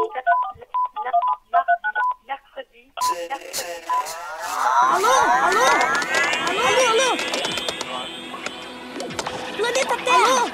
Mercredi. Alô? Alô? Alô? Alô? Planeta Terra! Alô?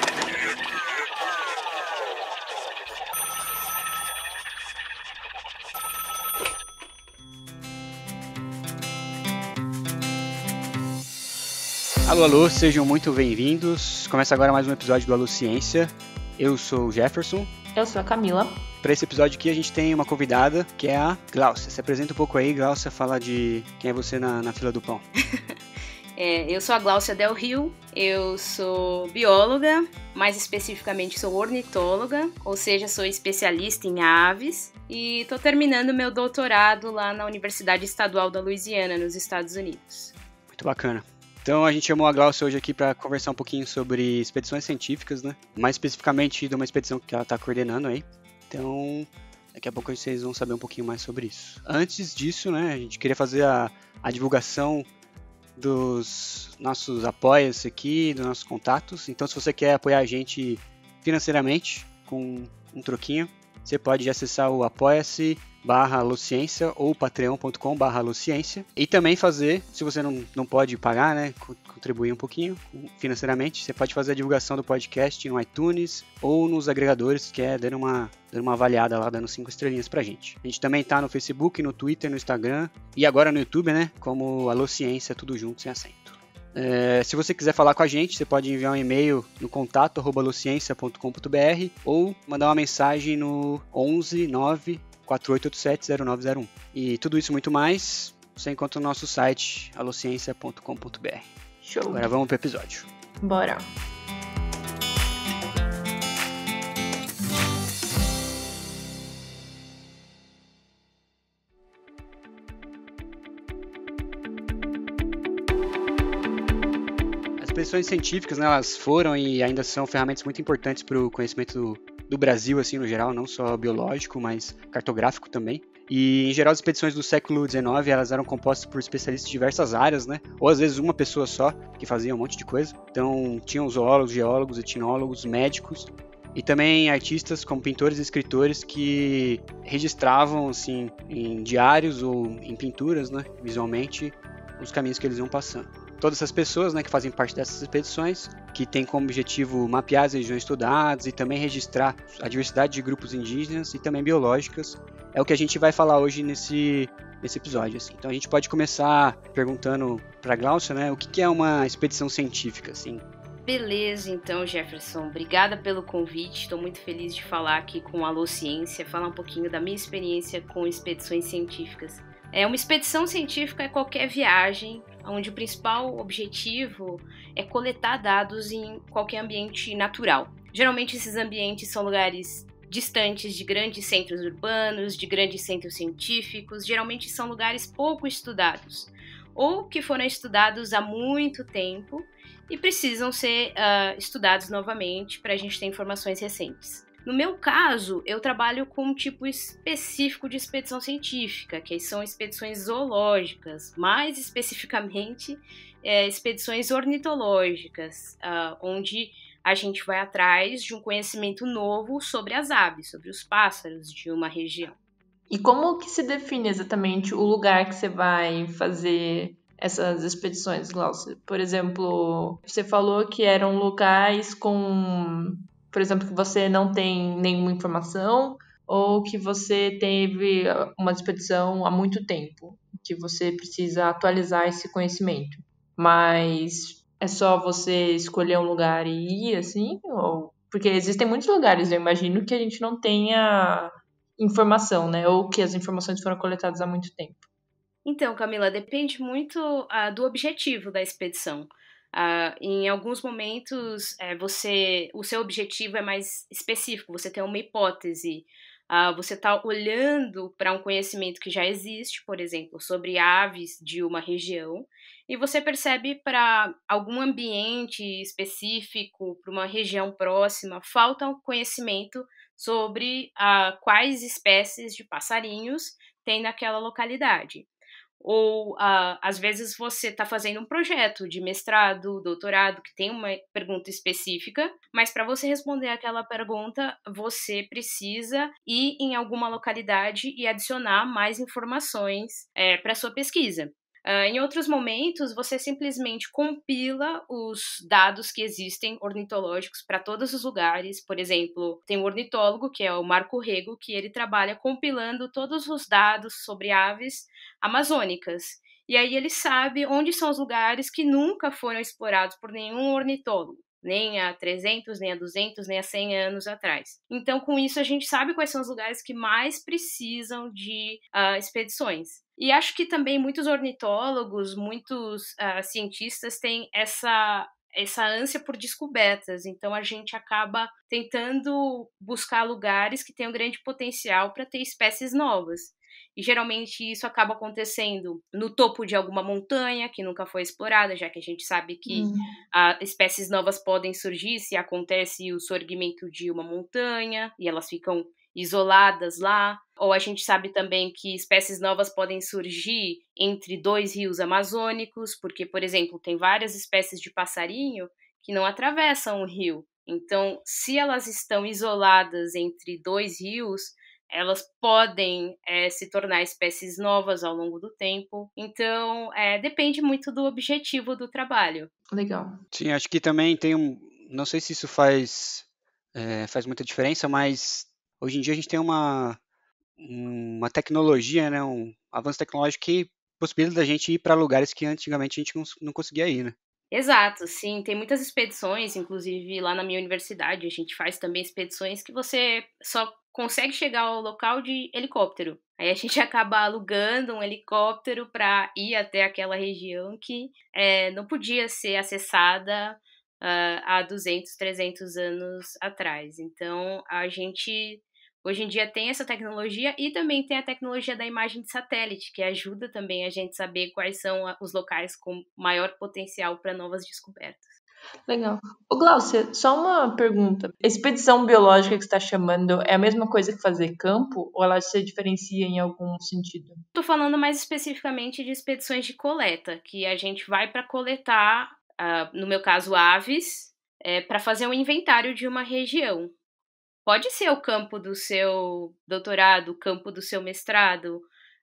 Alô, alô, sejam muito bem-vindos. Começa agora mais um episódio do Alô Ciência. Eu sou o Jefferson. Eu sou a Camila. Para esse episódio aqui a gente tem uma convidada que é a Glaucia. Se apresenta um pouco aí, Glaucia, fala de quem é você na fila do pão. Eu sou a Glaucia Del Rio, eu sou bióloga, mais especificamente sou ornitóloga, ou seja, sou especialista em aves e estou terminando meu doutorado lá na Universidade Estadual da Louisiana, nos Estados Unidos. Muito bacana. Então a gente chamou a Glaucia hoje aqui para conversar um pouquinho sobre expedições científicas, né? Mais especificamente de uma expedição que ela está coordenando aí. Então, daqui a pouco vocês vão saber um pouquinho mais sobre isso. Antes disso, né, a gente queria fazer a divulgação dos nossos apoias aqui, dos nossos contatos. Então, se você quer apoiar a gente financeiramente com um troquinho, você pode acessar o apoia-se/alociência ou patreon.com/alociência e também fazer, se você não pode pagar, né, contribuir um pouquinho financeiramente, você pode fazer a divulgação do podcast no iTunes ou nos agregadores, que é dando uma avaliada lá, dando 5 estrelinhas pra gente. A gente também tá no Facebook, no Twitter, no Instagram e agora no YouTube, né, como Alô Ciência, tudo junto, sem acento. Se você quiser falar com a gente, você pode enviar um e-mail no contato@alociência.com.br ou mandar uma mensagem no 11 9 4887 0901. E tudo isso e muito mais você encontra no nosso site alociência.com.br. Show! Agora vamos pro episódio. Bora! As expedições científicas, né, elas foram e ainda são ferramentas muito importantes para o conhecimento do Brasil, assim, no geral, não só biológico, mas cartográfico também. E, em geral, as expedições do século XIX, elas eram compostas por especialistas de diversas áreas, né? Ou, às vezes, uma pessoa só, que fazia um monte de coisa. Então, tinham zoólogos, geólogos, etnólogos, médicos, e também artistas como pintores e escritores que registravam, assim, em diários ou em pinturas, né, visualmente, os caminhos que eles iam passando. Todas essas pessoas, né, que fazem parte dessas expedições, que têm como objetivo mapear as regiões estudadas e também registrar a diversidade de grupos indígenas e também biológicas, é o que a gente vai falar hoje nesse episódio. Assim. Então a gente pode começar perguntando para a Glaucia, né, o que é uma expedição científica, assim. Beleza, então, Jefferson. Obrigada pelo convite. Estou muito feliz de falar aqui com a Alô Ciência, falar um pouquinho da minha experiência com expedições científicas. Uma expedição científica é qualquer viagem onde o principal objetivo é coletar dados em qualquer ambiente natural. Geralmente esses ambientes são lugares distantes de grandes centros urbanos, de grandes centros científicos, geralmente são lugares pouco estudados, ou que foram estudados há muito tempo e precisam ser estudados novamente para a gente ter informações recentes. No meu caso, eu trabalho com um tipo específico de expedição científica, que são expedições zoológicas, mais especificamente expedições ornitológicas, onde a gente vai atrás de um conhecimento novo sobre as aves, sobre os pássaros de uma região. E como que se define exatamente o lugar que você vai fazer essas expedições, Glaucia? Por exemplo, você falou que eram locais com, por exemplo, que você não tem nenhuma informação ou que você teve uma expedição há muito tempo, que você precisa atualizar esse conhecimento. Mas é só você escolher um lugar e ir, assim? Ou... Porque existem muitos lugares, eu imagino, que a gente não tenha informação, né? Ou que as informações foram coletadas há muito tempo. Então, Camila, depende muito do objetivo da expedição. Em alguns momentos, o seu objetivo é mais específico, você tem uma hipótese, você está olhando para um conhecimento que já existe, por exemplo, sobre aves de uma região, e você percebe para algum ambiente específico, para uma região próxima, falta um conhecimento sobre quais espécies de passarinhos tem naquela localidade. Ou, às vezes, você está fazendo um projeto de mestrado, doutorado, que tem uma pergunta específica, mas para você responder aquela pergunta, você precisa ir em alguma localidade e adicionar mais informações para sua pesquisa. Em outros momentos, você simplesmente compila os dados que existem ornitológicos para todos os lugares. Por exemplo, tem um ornitólogo, que é o Marco Rego, que ele trabalha compilando todos os dados sobre aves amazônicas. E aí ele sabe onde são os lugares que nunca foram explorados por nenhum ornitólogo, nem há 300, nem há 200, nem há 100 anos atrás. Então, com isso, a gente sabe quais são os lugares que mais precisam de expedições. E acho que também muitos ornitólogos, muitos cientistas têm essa ânsia por descobertas. Então, a gente acaba tentando buscar lugares que tenham grande potencial para ter espécies novas. E geralmente isso acaba acontecendo no topo de alguma montanha que nunca foi explorada, já que a gente sabe que espécies novas podem surgir se acontece o sorgimento de uma montanha e elas ficam isoladas lá. Ou a gente sabe também que espécies novas podem surgir entre 2 rios amazônicos, porque, por exemplo, tem várias espécies de passarinho que não atravessam o rio. Então, se elas estão isoladas entre 2 rios, elas podem se tornar espécies novas ao longo do tempo. Então, depende muito do objetivo do trabalho. Legal. Sim, acho que também tem não sei se isso faz muita diferença, mas hoje em dia a gente tem uma tecnologia, né, um avanço tecnológico que possibilita a gente ir para lugares que antigamente a gente não conseguia ir, né? Exato, sim. Tem muitas expedições, inclusive lá na minha universidade, a gente faz também expedições que você só consegue chegar ao local de helicóptero. Aí a gente acaba alugando um helicóptero para ir até aquela região que não podia ser acessada há 200, 300 anos atrás. Então, a gente hoje em dia tem essa tecnologia e também tem a tecnologia da imagem de satélite, que ajuda também a gente saber quais são os locais com maior potencial para novas descobertas. Legal. Ô, Glaucia, só uma pergunta. A expedição biológica que você está chamando é a mesma coisa que fazer campo ou ela se diferencia em algum sentido? Estou falando mais especificamente de expedições de coleta, que a gente vai para coletar, no meu caso, aves, para fazer um inventário de uma região. Pode ser o campo do seu doutorado, o campo do seu mestrado,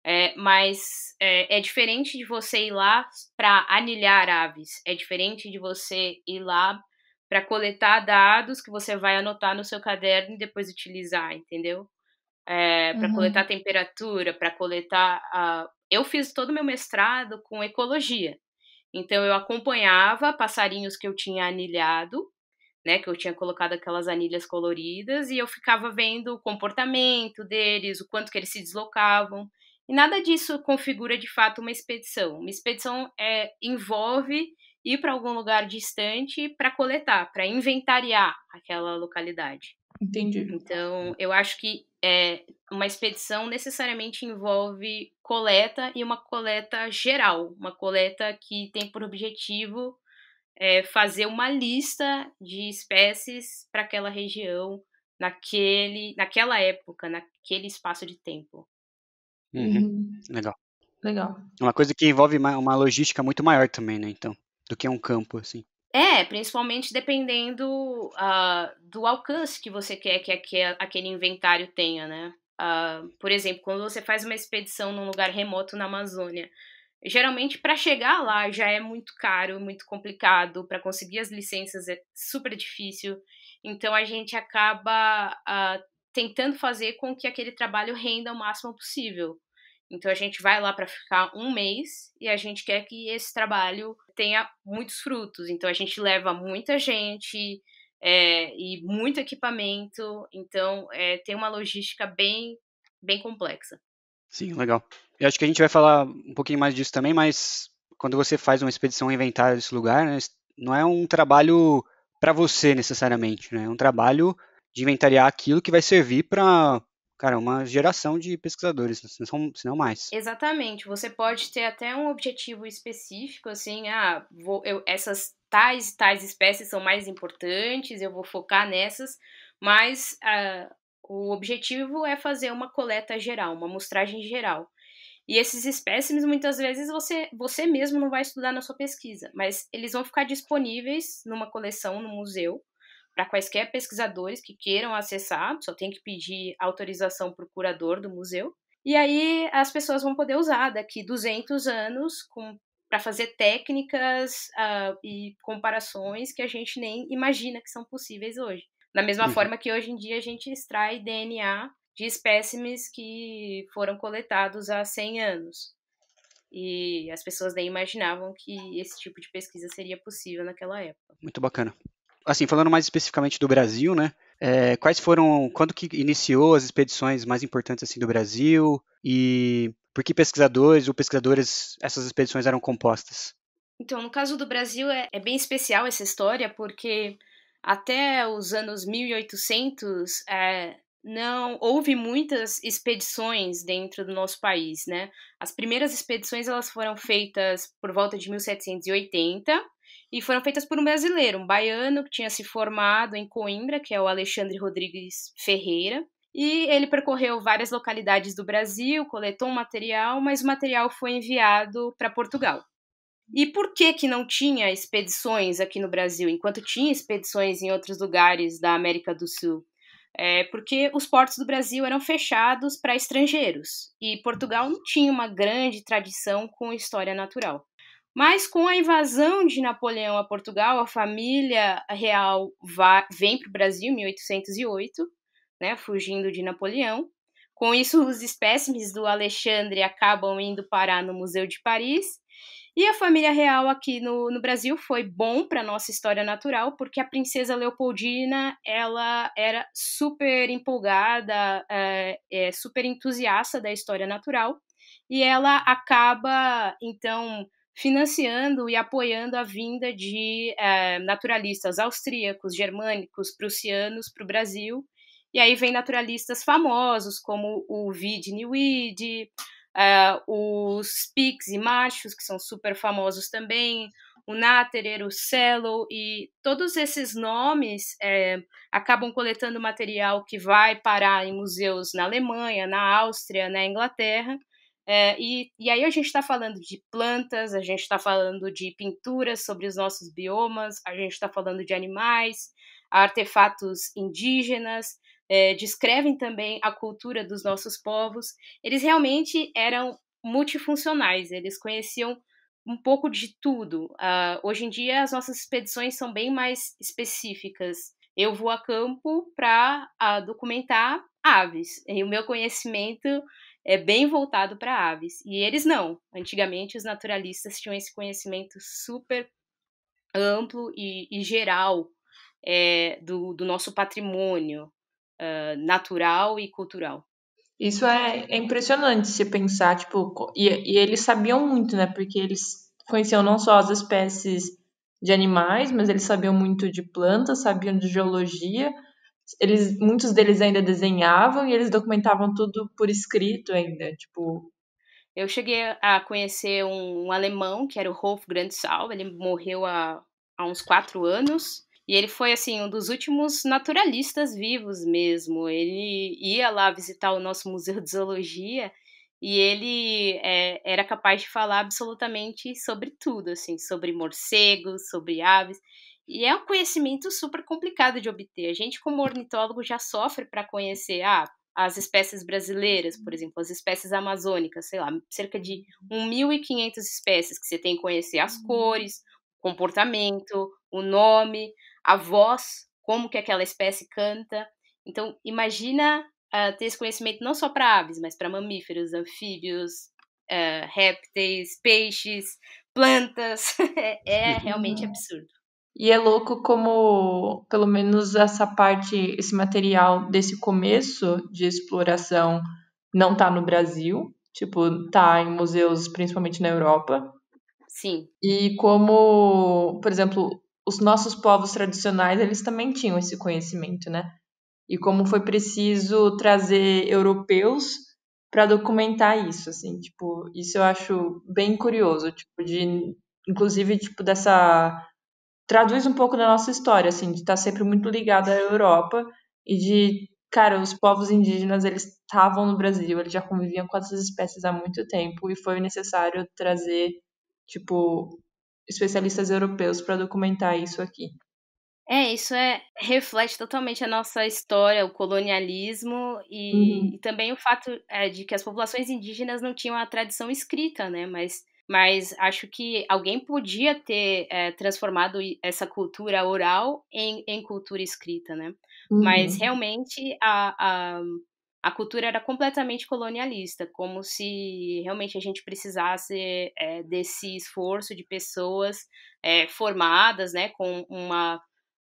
mas é diferente de você ir lá para anilhar aves, é diferente de você ir lá para coletar dados que você vai anotar no seu caderno e depois utilizar, entendeu? Para coletar temperatura, para coletar... Eu fiz todo o meu mestrado com ecologia, então eu acompanhava passarinhos que eu tinha anilhado, né, que eu tinha colocado aquelas anilhas coloridas, e eu ficava vendo o comportamento deles, o quanto que eles se deslocavam, e nada disso configura de fato uma expedição. Uma expedição envolve ir para algum lugar distante para coletar, para inventariar aquela localidade. Entendi. Então, eu acho que uma expedição necessariamente envolve coleta, e uma coleta geral, uma coleta que tem por objetivo fazer uma lista de espécies para aquela região, naquela época, naquele espaço de tempo. Legal. Legal. Uma coisa que envolve uma logística muito maior também, né? Então, do que um campo, assim. Principalmente dependendo do alcance que você quer que aquele inventário tenha, né? Por exemplo, quando você faz uma expedição num lugar remoto na Amazônia, geralmente para chegar lá já é muito caro, muito complicado, para conseguir as licenças é super difícil, então a gente acaba tentando fazer com que aquele trabalho renda o máximo possível. Então a gente vai lá para ficar um mês e a gente quer que esse trabalho tenha muitos frutos, então a gente leva muita gente e muito equipamento, então tem uma logística bem, bem complexa. Sim, legal. Eu acho que a gente vai falar um pouquinho mais disso também, mas quando você faz uma expedição um inventário desse lugar, né, não é um trabalho para você necessariamente, né? É um trabalho de inventariar aquilo que vai servir para, cara, uma geração de pesquisadores, se não mais. Exatamente. Você pode ter até um objetivo específico, assim, essas tais espécies são mais importantes, eu vou focar nessas, mas o objetivo é fazer uma coleta geral, uma amostragem geral. E esses espécimes, muitas vezes, você mesmo não vai estudar na sua pesquisa, mas eles vão ficar disponíveis numa coleção, no museu, para quaisquer pesquisadores que queiram acessar, só tem que pedir autorização para o curador do museu. E aí as pessoas vão poder usar daqui 200 anos para fazer técnicas e comparações que a gente nem imagina que são possíveis hoje. Da mesma forma que hoje em dia a gente extrai DNA de espécimes que foram coletados há 100 anos. E as pessoas nem imaginavam que esse tipo de pesquisa seria possível naquela época. Muito bacana. Assim, falando mais especificamente do Brasil, né? Quando que iniciou as expedições mais importantes assim do Brasil e por que pesquisadores ou pesquisadoras essas expedições eram compostas? Então, no caso do Brasil é bem especial essa história porque até os anos 1800 não houve muitas expedições dentro do nosso país, né? As primeiras expedições elas foram feitas por volta de 1780 e foram feitas por um brasileiro, um baiano que tinha se formado em Coimbra, que é o Alexandre Rodrigues Ferreira. E ele percorreu várias localidades do Brasil, coletou um material, mas o material foi enviado para Portugal. E por que não tinha expedições aqui no Brasil, enquanto tinha expedições em outros lugares da América do Sul? Porque os portos do Brasil eram fechados para estrangeiros e Portugal não tinha uma grande tradição com história natural. Mas com a invasão de Napoleão a Portugal, a família real vem para o Brasil em 1808, né, fugindo de Napoleão. Com isso, os espécimes do Alexandre acabam indo parar no Museu de Paris. E a família real aqui no Brasil foi bom para a nossa história natural, porque a princesa Leopoldina ela era super empolgada, super entusiasta da história natural, e ela acaba, então, financiando e apoiando a vinda de naturalistas austríacos, germânicos, prussianos para o Brasil. E aí vem naturalistas famosos, como o Vidney Wede, os Spix e Machos, que são super famosos também, o Natterer, o Sellow, e todos esses nomes acabam coletando material que vai parar em museus na Alemanha, na Áustria, na Inglaterra, e aí a gente está falando de plantas, a gente está falando de pinturas sobre os nossos biomas, a gente está falando de animais, artefatos indígenas, descrevem também a cultura dos nossos povos. Eles realmente eram multifuncionais, eles conheciam um pouco de tudo. Hoje em dia, as nossas expedições são bem mais específicas. Eu vou a campo para documentar aves, e o meu conhecimento é bem voltado para aves. E eles não. Antigamente, os naturalistas tinham esse conhecimento super amplo e geral do nosso patrimônio natural e cultural. Isso é impressionante se pensar, tipo, e eles sabiam muito, né? Porque eles conheciam não só as espécies de animais, mas eles sabiam muito de plantas, sabiam de geologia. Muitos deles ainda desenhavam e eles documentavam tudo por escrito ainda, tipo. Eu cheguei a conhecer um alemão, que era o Rolf Grandsau, ele morreu há uns 4 anos, e ele foi, assim, um dos últimos naturalistas vivos mesmo. Ele ia lá visitar o nosso Museu de Zoologia e ele era capaz de falar absolutamente sobre tudo, assim, sobre morcegos, sobre aves. E é um conhecimento super complicado de obter. A gente, como ornitólogo, já sofre para conhecer as espécies brasileiras, por exemplo, as espécies amazônicas, sei lá, cerca de 1.500 espécies que você tem que conhecer as cores, o comportamento, o nome, a voz, como que aquela espécie canta. Então, imagina ter esse conhecimento não só para aves, mas para mamíferos, anfíbios, répteis, peixes, plantas. É realmente absurdo. E é louco como, pelo menos essa parte, esse material desse começo de exploração não tá no Brasil, tipo, tá em museus principalmente na Europa. Sim. E como, por exemplo, os nossos povos tradicionais, eles também tinham esse conhecimento, né? E como foi preciso trazer europeus para documentar isso, assim, tipo, isso eu acho bem curioso, tipo, inclusive, tipo, traduz um pouco da nossa história, assim, de estar sempre muito ligada à Europa e de cara, os povos indígenas, eles estavam no Brasil, eles já conviviam com essas espécies há muito tempo e foi necessário trazer, tipo, especialistas europeus para documentar isso aqui. Isso reflete totalmente a nossa história, o colonialismo e também o fato de que as populações indígenas não tinham a tradição escrita, né? Mas acho que alguém podia ter transformado essa cultura oral em cultura escrita, né? Mas realmente a cultura era completamente colonialista, como se realmente a gente precisasse desse esforço de pessoas formadas, né, com uma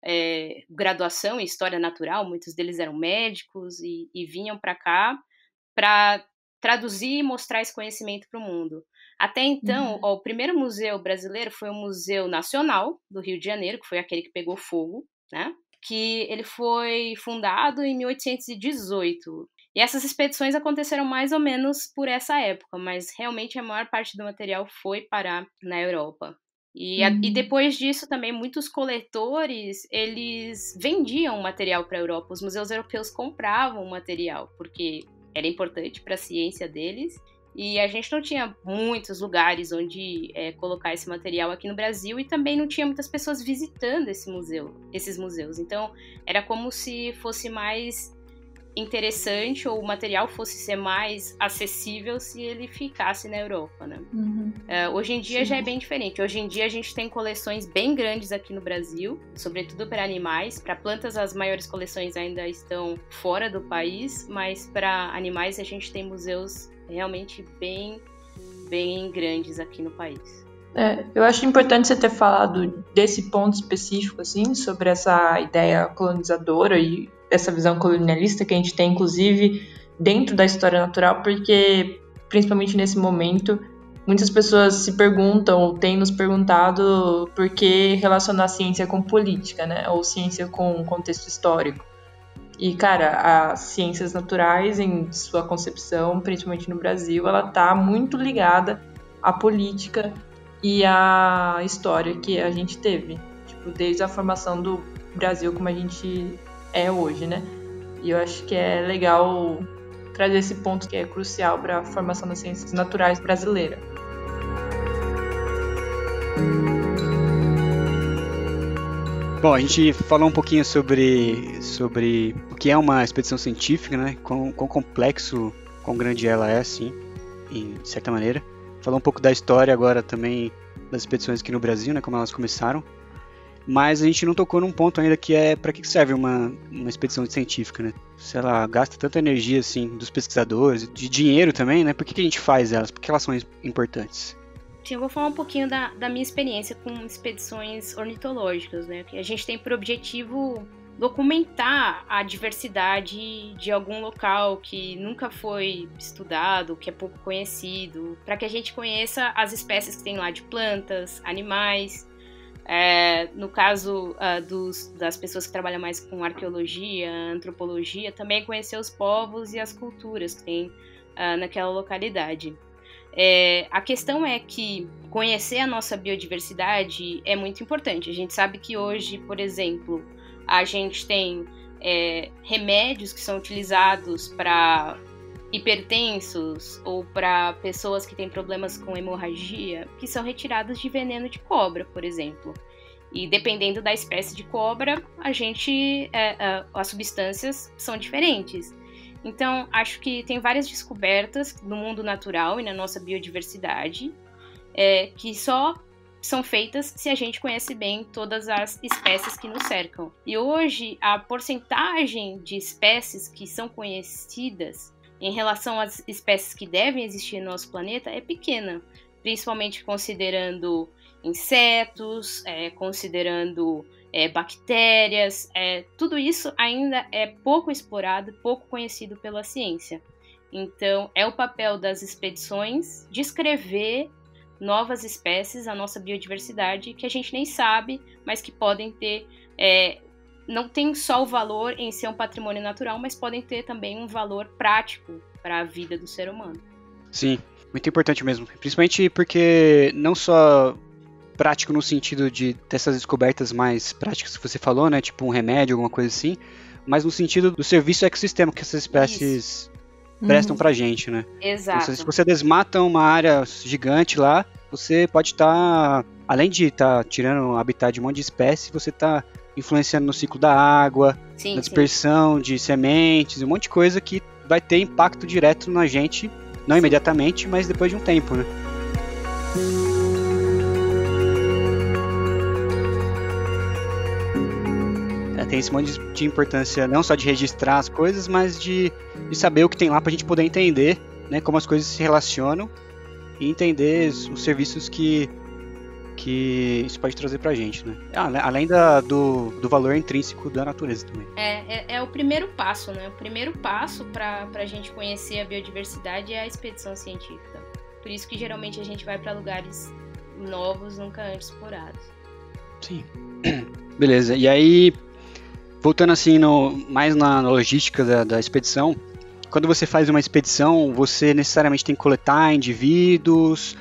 graduação em História Natural, muitos deles eram médicos e vinham para cá para traduzir e mostrar esse conhecimento para o mundo. Até então, o primeiro museu brasileiro foi o Museu Nacional do Rio de Janeiro, que foi aquele que pegou fogo, né? Que ele foi fundado em 1818. E essas expedições aconteceram mais ou menos por essa época, mas realmente a maior parte do material foi parar na Europa. E depois disso também muitos coletores, eles vendiam material para a Europa. Os museus europeus compravam material, porque era importante para a ciência deles. E a gente não tinha muitos lugares onde colocar esse material aqui no Brasil e também não tinha muitas pessoas visitando esses museus. Então, era como se fosse mais interessante ou o material fosse ser mais acessível se ele ficasse na Europa, né? Hoje em dia já é bem diferente. Hoje em dia a gente tem coleções bem grandes aqui no Brasil, sobretudo para animais. Para plantas as maiores coleções ainda estão fora do país, mas para animais a gente tem museus realmente bem, bem grandes aqui no país. Eu acho importante você ter falado desse ponto específico, assim, sobre essa ideia colonizadora e essa visão colonialista que a gente tem, inclusive, dentro da história natural, porque, principalmente nesse momento, muitas pessoas se perguntam, ou têm nos perguntado, por que relacionar ciência com política, né? Ou ciência com contexto histórico. E, cara, as ciências naturais, em sua concepção, principalmente no Brasil, ela está muito ligada à política e à história que a gente teve. Tipo, desde a formação do Brasil como a gente é hoje, né? E eu acho que é legal trazer esse ponto que é crucial para a formação das ciências naturais brasileira. Bom, a gente falou um pouquinho sobre o que é uma expedição científica, né? Quão complexo, quão grande ela é, assim, de certa maneira. Falou um pouco da história agora também das expedições aqui no Brasil, né? Como elas começaram. Mas a gente não tocou num ponto ainda que é para que serve uma expedição científica, né? Se ela gasta tanta energia, assim, dos pesquisadores, de dinheiro também, né? Por que a gente faz elas? Por que elas são importantes? Sim, eu vou falar um pouquinho da minha experiência com expedições ornitológicas, né? Que a gente tem por objetivo documentar a diversidade de algum local que nunca foi estudado, que é pouco conhecido, para que a gente conheça as espécies que tem lá de plantas, animais. No caso das pessoas que trabalham mais com arqueologia, antropologia, também conhecer os povos e as culturas que tem naquela localidade. A questão é que conhecer a nossa biodiversidade é muito importante. A gente sabe que hoje, por exemplo, a gente tem remédios que são utilizados para hipertensos ou para pessoas que têm problemas com hemorragia, que são retirados de veneno de cobra, por exemplo. E dependendo da espécie de cobra, as substâncias são diferentes. Então, acho que tem várias descobertas no mundo natural e na nossa biodiversidade que só são feitas se a gente conhece bem todas as espécies que nos cercam. E hoje, a porcentagem de espécies que são conhecidas em relação às espécies que devem existir no nosso planeta é pequena, principalmente considerando insetos, considerando bactérias, tudo isso ainda é pouco explorado, pouco conhecido pela ciência. Então, é o papel das expedições descrever novas espécies, a nossa biodiversidade, que a gente nem sabe, mas que podem ter... não tem só o valor em ser um patrimônio natural, mas podem ter também um valor prático para a vida do ser humano. Sim, muito importante mesmo. Principalmente porque não só prático no sentido de ter essas descobertas mais práticas que você falou, né? Tipo um remédio, alguma coisa assim. mas no sentido do serviço ecossistema que essas espécies prestam pra gente, né? Então, se Exato. você desmata uma área gigante lá, você pode estar, além de estar tirando o habitat de um monte de espécie, você está influenciando no ciclo da água, Sim, na sim. dispersão de sementes, um monte de coisa que vai ter impacto direto na gente, não imediatamente, mas depois de um tempo, né? Tem esse monte de importância, não só de registrar as coisas, mas de saber o que tem lá pra gente poder entender, né, como as coisas se relacionam e entender os serviços que isso pode trazer pra gente, né? Além do valor intrínseco da natureza também. É o primeiro passo, né? O primeiro passo pra gente conhecer a biodiversidade é a expedição científica. Por isso que geralmente a gente vai pra lugares novos, nunca antes explorados. Sim. Beleza. E aí, voltando assim mais na logística da expedição, quando você faz uma expedição, você necessariamente tem que coletar indivíduos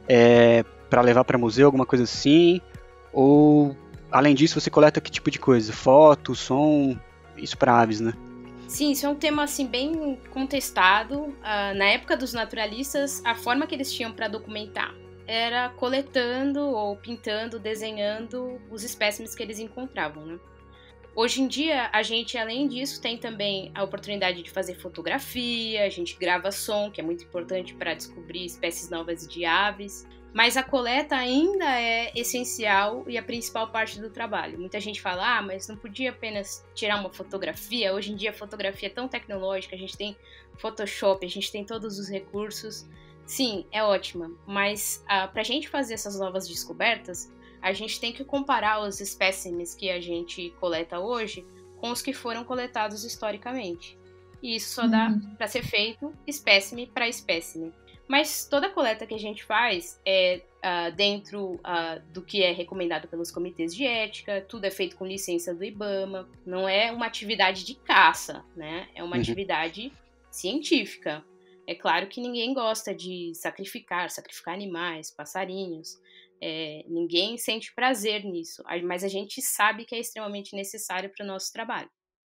para levar para museu, alguma coisa assim? Ou, além disso, você coleta que tipo de coisa? Foto, som, isso para aves, né? Sim, isso é um tema assim bem contestado. Na época dos naturalistas, a forma que eles tinham para documentar era coletando ou pintando, desenhando os espécimes que eles encontravam, né? Hoje em dia, a gente, além disso, tem também a oportunidade de fazer fotografia, a gente grava som, que é muito importante para descobrir espécies novas de aves, mas a coleta ainda é essencial e a principal parte do trabalho. Muita gente fala, mas não podia apenas tirar uma fotografia. Hoje em dia a fotografia é tão tecnológica, a gente tem Photoshop, a gente tem todos os recursos. Sim, é ótima, mas para a gente fazer essas novas descobertas, a gente tem que comparar os espécimes que a gente coleta hoje com os que foram coletados historicamente. E isso só dá para ser feito espécime para espécime. Mas toda a coleta que a gente faz é dentro do que é recomendado pelos comitês de ética, tudo é feito com licença do IBAMA, não é uma atividade de caça, né? É uma atividade científica. É claro que ninguém gosta de sacrificar animais, passarinhos, ninguém sente prazer nisso, mas a gente sabe que é extremamente necessário para o nosso trabalho.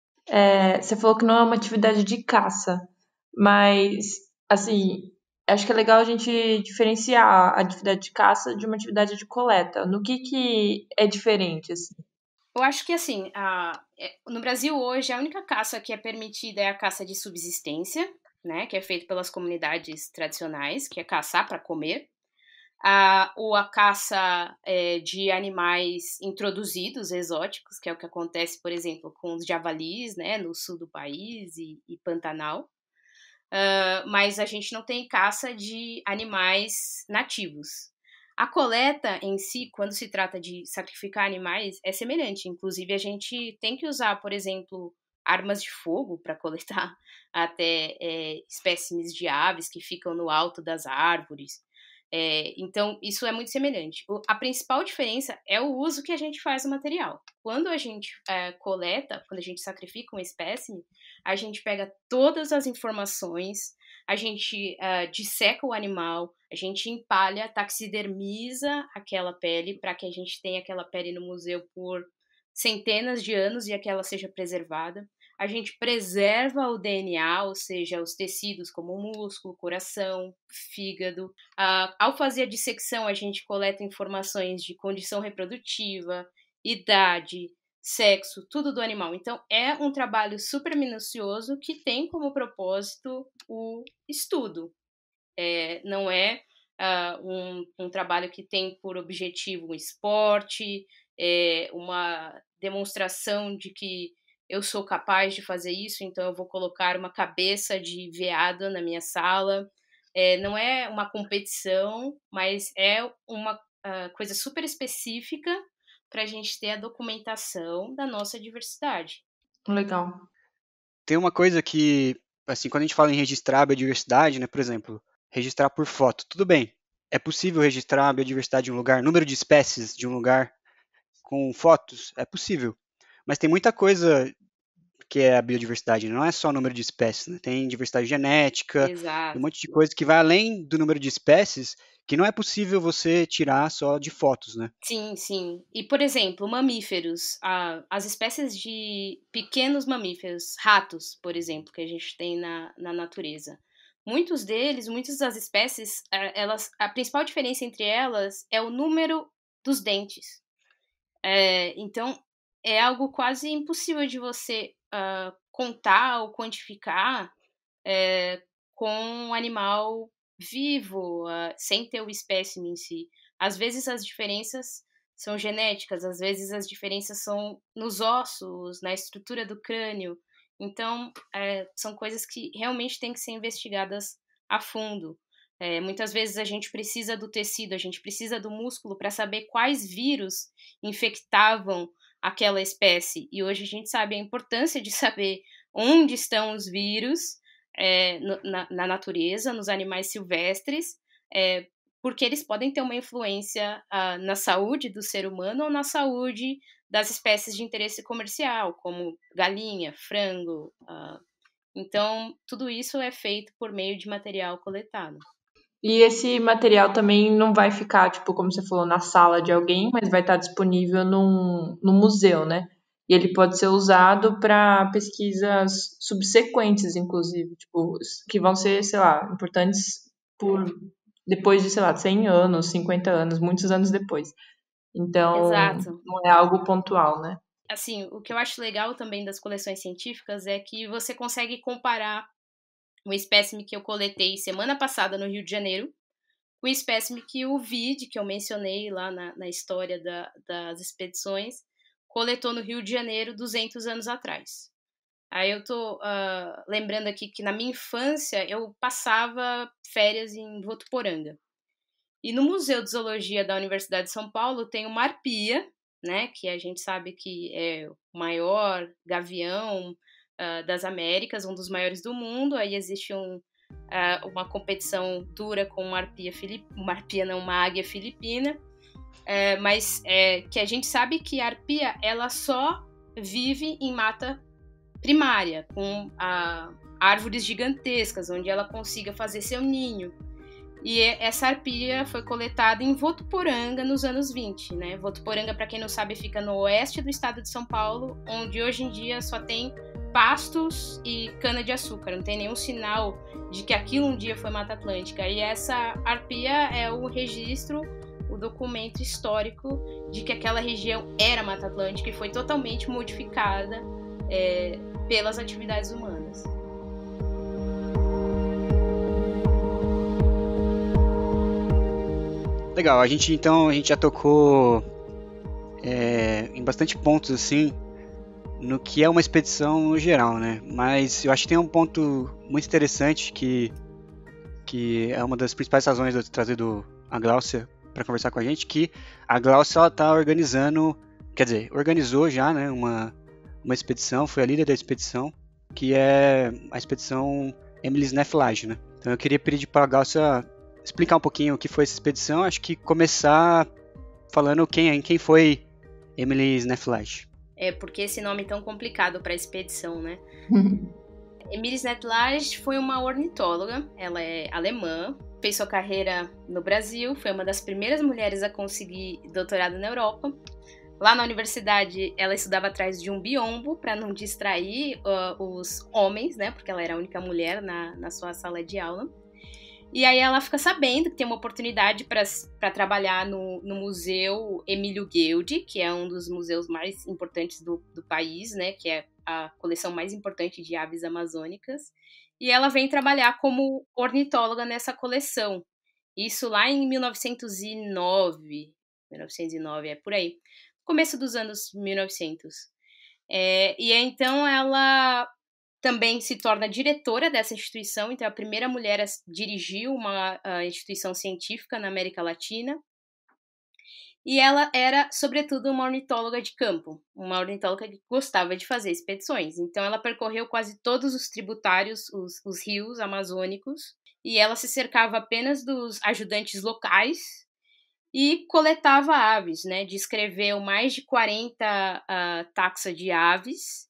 Você falou que não é uma atividade de caça, mas, assim, acho que é legal a gente diferenciar a atividade de caça de uma atividade de coleta. No que é diferente, assim? Eu acho que, assim, no Brasil hoje, a única caça que é permitida é a caça de subsistência, né, que é feita pelas comunidades tradicionais, que é caçar para comer, ou a caça de animais introduzidos, exóticos, que é o que acontece, por exemplo, com os javalis, né, no sul do país e Pantanal. Mas a gente não tem caça de animais nativos. A coleta em si, quando se trata de sacrificar animais, é semelhante. Inclusive, a gente tem que usar, por exemplo, armas de fogo para coletar até espécimes de aves que ficam no alto das árvores. Então, isso é muito semelhante. A principal diferença é o uso que a gente faz do material. Quando a gente coleta, quando a gente sacrifica um espécime, a gente pega todas as informações, a gente disseca o animal, a gente empalha, taxidermiza aquela pele para que a gente tenha aquela pele no museu por centenas de anos e que ela seja preservada. A gente preserva o DNA, ou seja, os tecidos como o músculo, coração, fígado. Ao fazer a dissecção, a gente coleta informações de condição reprodutiva, idade, sexo, tudo do animal. Então, é um trabalho super minucioso que tem como propósito o estudo. Não é um trabalho que tem por objetivo um esporte, uma demonstração de que eu sou capaz de fazer isso, então eu vou colocar uma cabeça de veado na minha sala. Não é uma competição, mas é uma coisa super específica para a gente ter a documentação da nossa diversidade. Legal. Tem uma coisa que, assim, quando a gente fala em registrar a biodiversidade, né, por exemplo, registrar por foto, tudo bem. É possível registrar a biodiversidade de um lugar, número de espécies de um lugar com fotos? É possível. Mas tem muita coisa que é a biodiversidade, não é só o número de espécies, né? Tem diversidade genética, Exato. um monte de coisa que vai além do número de espécies, que não é possível você tirar só de fotos, né? Sim, sim. E, por exemplo, mamíferos, as espécies de pequenos mamíferos, ratos, por exemplo, que a gente tem na natureza. Muitos deles, muitas das espécies, a principal diferença entre elas é o número dos dentes. Então, é algo quase impossível de você contar ou quantificar com um animal vivo, sem ter o espécime em si. Às vezes as diferenças são genéticas, às vezes as diferenças são nos ossos, na estrutura do crânio. Então, são coisas que realmente têm que ser investigadas a fundo. Muitas vezes a gente precisa do tecido, a gente precisa do músculo para saber quais vírus infectavam aquela espécie. E hoje a gente sabe a importância de saber onde estão os vírus na natureza, nos animais silvestres, porque eles podem ter uma influência na saúde do ser humano ou na saúde das espécies de interesse comercial, como galinha, frango. Então, tudo isso é feito por meio de material coletado. E esse material também não vai ficar, tipo, como você falou, na sala de alguém, mas vai estar disponível num museu, né? E ele pode ser usado para pesquisas subsequentes, inclusive, tipo, que vão ser, sei lá, importantes por depois de, sei lá, 100 anos, 50 anos, muitos anos depois. Então, Exato. não é algo pontual, né? Assim, o que eu acho legal também das coleções científicas é que você consegue comparar um espécime que eu coletei semana passada no Rio de Janeiro com o espécime que o VID, que eu mencionei lá na história das expedições, coletou no Rio de Janeiro 200 anos atrás. Aí eu tô lembrando aqui que na minha infância eu passava férias em Votuporanga. E no Museu de Zoologia da Universidade de São Paulo tem uma arpia, né, que a gente sabe que é o maior gavião das Américas, um dos maiores do mundo. Aí existe uma competição dura com uma águia filipina, mas que a gente sabe que a arpia ela só vive em mata primária, com árvores gigantescas, onde ela consiga fazer seu ninho. E essa arpia foi coletada em Votuporanga nos anos 20, né? Votuporanga, para quem não sabe, fica no oeste do estado de São Paulo, onde hoje em dia só tem pastos e cana-de-açúcar. Não tem nenhum sinal de que aquilo um dia foi Mata Atlântica. E essa arpia é o registro, o documento histórico de que aquela região era Mata Atlântica e foi totalmente modificada pelas atividades humanas. Legal, a gente já tocou em bastante pontos assim no que é uma expedição no geral, né? Mas eu acho que tem um ponto muito interessante que é uma das principais razões de eu ter trazido a Gláucia para conversar com a gente, que a Gláucia está organizando, quer dizer, organizou já, né, uma expedição, foi a líder da expedição, que é a expedição Emily's Neflage, né? Então eu queria pedir para a Gláucia explicar um pouquinho o que foi essa expedição, acho que começar falando quem foi Emily's Neflage. Porque esse nome é tão complicado para a expedição, né? Emily's Neflage foi uma ornitóloga, ela é alemã, fez sua carreira no Brasil, foi uma das primeiras mulheres a conseguir doutorado na Europa. Lá na universidade, ela estudava atrás de um biombo para não distrair os homens, né? Porque ela era a única mulher na sua sala de aula. E aí ela fica sabendo que tem uma oportunidade para trabalhar no Museu Emílio Gueldi, que é um dos museus mais importantes do país, né? Que é a coleção mais importante de aves amazônicas. E ela vem trabalhar como ornitóloga nessa coleção. Isso lá em 1909, por aí. Começo dos anos 1900. E então ela também se torna diretora dessa instituição, então é a primeira mulher a dirigir uma instituição científica na América Latina. E ela era, sobretudo, uma ornitóloga de campo, uma ornitóloga que gostava de fazer expedições. Então ela percorreu quase todos os tributários, os rios amazônicos, e ela se cercava apenas dos ajudantes locais e coletava aves, né? Descreveu mais de 40 taxa de aves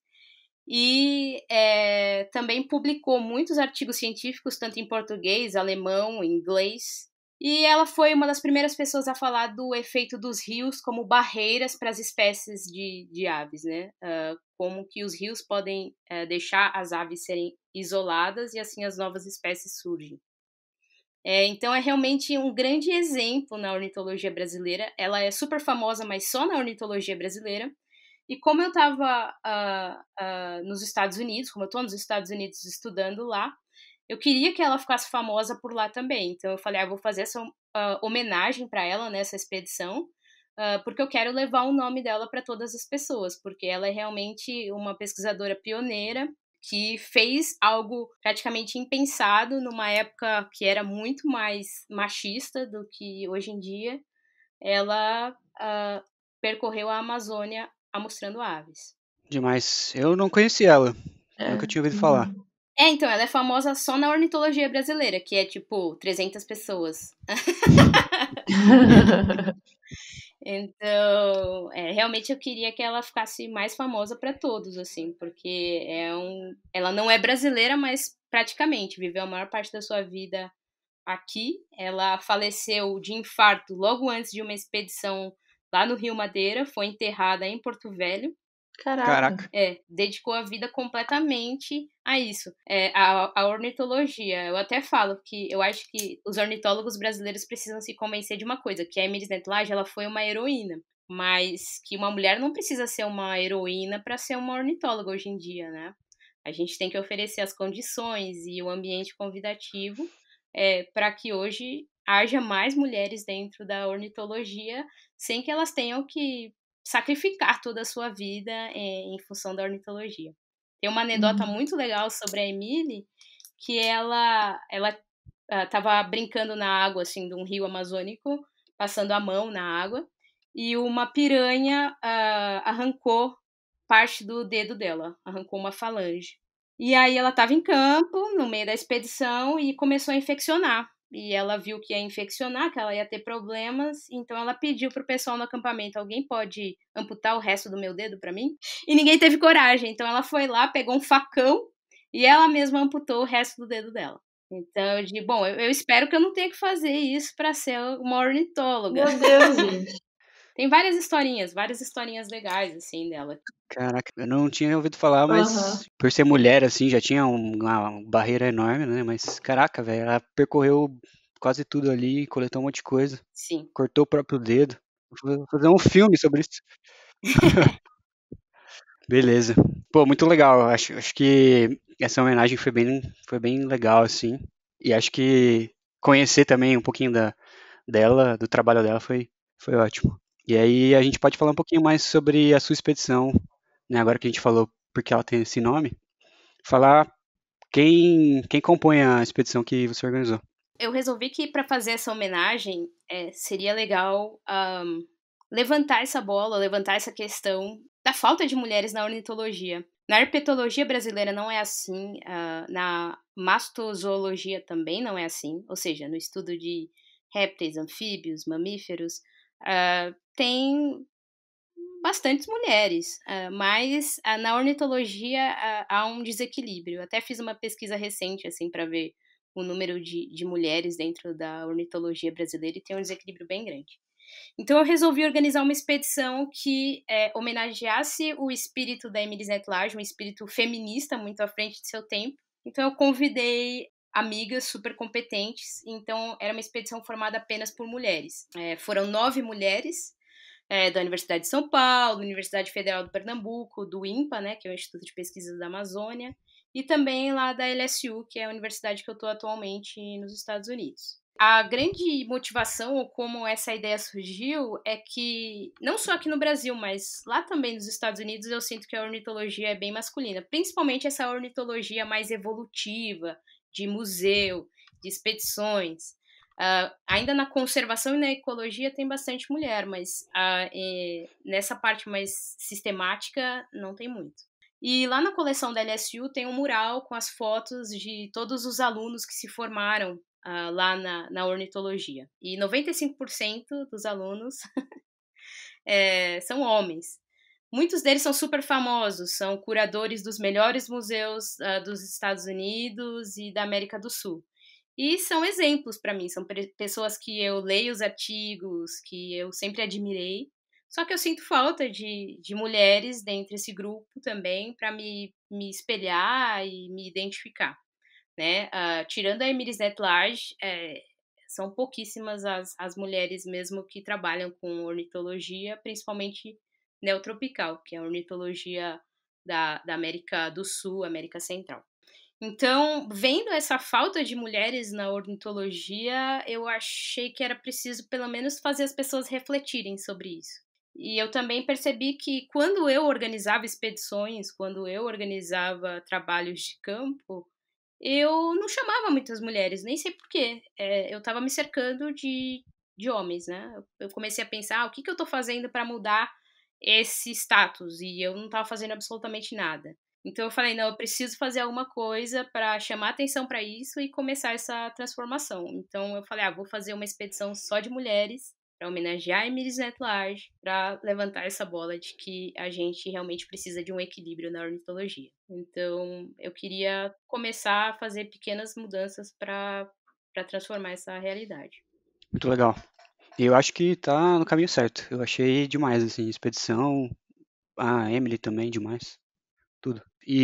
e também publicou muitos artigos científicos, tanto em português, alemão, inglês, E ela foi uma das primeiras pessoas a falar do efeito dos rios como barreiras para as espécies de aves, né? Como que os rios podem deixar as aves serem isoladas e assim as novas espécies surgem. Então é realmente um grande exemplo na ornitologia brasileira. Ela é super famosa, mas só na ornitologia brasileira. E como eu estava nos Estados Unidos, como eu estou nos Estados Unidos estudando lá, eu queria que ela ficasse famosa por lá também. Então eu falei, vou fazer essa homenagem para ela nessa expedição, porque eu quero levar o nome dela para todas as pessoas, porque ela é realmente uma pesquisadora pioneira que fez algo praticamente impensado numa época que era muito mais machista do que hoje em dia. Ela percorreu a Amazônia amostrando aves. Demais. Eu não conhecia ela. Nunca tinha ouvido falar. Então, ela é famosa só na ornitologia brasileira, que é tipo 300 pessoas. Então, realmente eu queria que ela ficasse mais famosa para todos, assim, porque ela não é brasileira, mas praticamente viveu a maior parte da sua vida aqui. Ela faleceu de infarto logo antes de uma expedição lá no Rio Madeira, foi enterrada em Porto Velho. Caraca. Dedicou a vida completamente a isso, a ornitologia. Eu até falo que eu acho que os ornitólogos brasileiros precisam se convencer de uma coisa, que a Emily Neto Lage, ela foi uma heroína, mas que uma mulher não precisa ser uma heroína para ser uma ornitóloga hoje em dia, né? A gente tem que oferecer as condições e o ambiente convidativo para que hoje haja mais mulheres dentro da ornitologia, sem que elas tenham que sacrificar toda a sua vida em função da ornitologia. Tem uma anedota muito legal sobre a Emily, que ela estava brincando na água, assim, de um rio amazônico, passando a mão na água, e uma piranha arrancou parte do dedo dela, arrancou uma falange. E aí ela estava em campo, no meio da expedição, e começou a infeccionar. E ela viu que ia infeccionar, que ela ia ter problemas, então ela pediu pro pessoal no acampamento, alguém pode amputar o resto do meu dedo para mim? E ninguém teve coragem, então ela foi lá, pegou um facão e ela mesma amputou o resto do dedo dela. Então eu digo, bom, eu espero que eu não tenha que fazer isso para ser uma ornitóloga. Meu Deus, gente. Tem várias historinhas legais, assim, dela. Caraca, eu não tinha ouvido falar, mas por ser mulher, assim, já tinha uma barreira enorme, né? Mas, caraca, velho, ela percorreu quase tudo ali, coletou um monte de coisa. Sim. Cortou o próprio dedo. Vou fazer um filme sobre isso. Beleza. Pô, muito legal. Acho que essa homenagem foi bem legal, assim. E acho que conhecer também um pouquinho dela, do trabalho dela, foi ótimo. E aí a gente pode falar um pouquinho mais sobre a sua expedição, né? Agora que a gente falou porque ela tem esse nome, falar quem compõe a expedição que você organizou. Eu resolvi que para fazer essa homenagem seria legal levantar essa bola, levantar essa questão da falta de mulheres na ornitologia. Na herpetologia brasileira não é assim, na mastozoologia também não é assim, ou seja, no estudo de répteis, anfíbios, mamíferos, tem bastantes mulheres, mas na ornitologia há um desequilíbrio. Eu até fiz uma pesquisa recente assim para ver o número de mulheres dentro da ornitologia brasileira e tem um desequilíbrio bem grande. Então eu resolvi organizar uma expedição que homenageasse o espírito da Emily Neto Lage, um espírito feminista muito à frente de seu tempo. Então eu convidei amigas super competentes, então era uma expedição formada apenas por mulheres. Foram 9 mulheres, da Universidade de São Paulo, Universidade Federal do Pernambuco, do INPA, né, que é o Instituto de Pesquisas da Amazônia, e também lá da LSU, que é a universidade que eu estou atualmente nos Estados Unidos. A grande motivação, ou como essa ideia surgiu, é que, não só aqui no Brasil, mas lá também nos Estados Unidos, eu sinto que a ornitologia é bem masculina, principalmente essa ornitologia mais evolutiva, de museu, de expedições. Ainda na conservação e na ecologia tem bastante mulher, mas nessa parte mais sistemática não tem muito. E lá na coleção da LSU tem um mural com as fotos de todos os alunos que se formaram lá na ornitologia. E 95% dos alunos são homens. Muitos deles são super famosos, são curadores dos melhores museus dos Estados Unidos e da América do Sul. E são exemplos para mim, são pessoas que eu leio os artigos, que eu sempre admirei. Só que eu sinto falta de mulheres dentro desse grupo também para me espelhar e me identificar, né? Tirando a Emilis Net-Large, são pouquíssimas as mulheres mesmo que trabalham com ornitologia, principalmente neotropical, que é a ornitologia da América do Sul, América Central. Então, vendo essa falta de mulheres na ornitologia, eu achei que era preciso, pelo menos, fazer as pessoas refletirem sobre isso. E eu também percebi que quando eu organizava expedições, quando eu organizava trabalhos de campo, eu não chamava muitas mulheres, nem sei porquê. Eu estava me cercando de homens, né? Eu comecei a pensar, o que eu estou fazendo para mudar esse status? E eu não estava fazendo absolutamente nada. Então eu falei, não, eu preciso fazer alguma coisa para chamar atenção para isso e começar essa transformação. Então eu falei, vou fazer uma expedição só de mulheres para homenagear a Emilis Net-Large, para levantar essa bola de que a gente realmente precisa de um equilíbrio na ornitologia. Então eu queria começar a fazer pequenas mudanças para transformar essa realidade. Muito legal. E eu acho que tá no caminho certo. Eu achei demais, assim, expedição, a Emily também demais, tudo.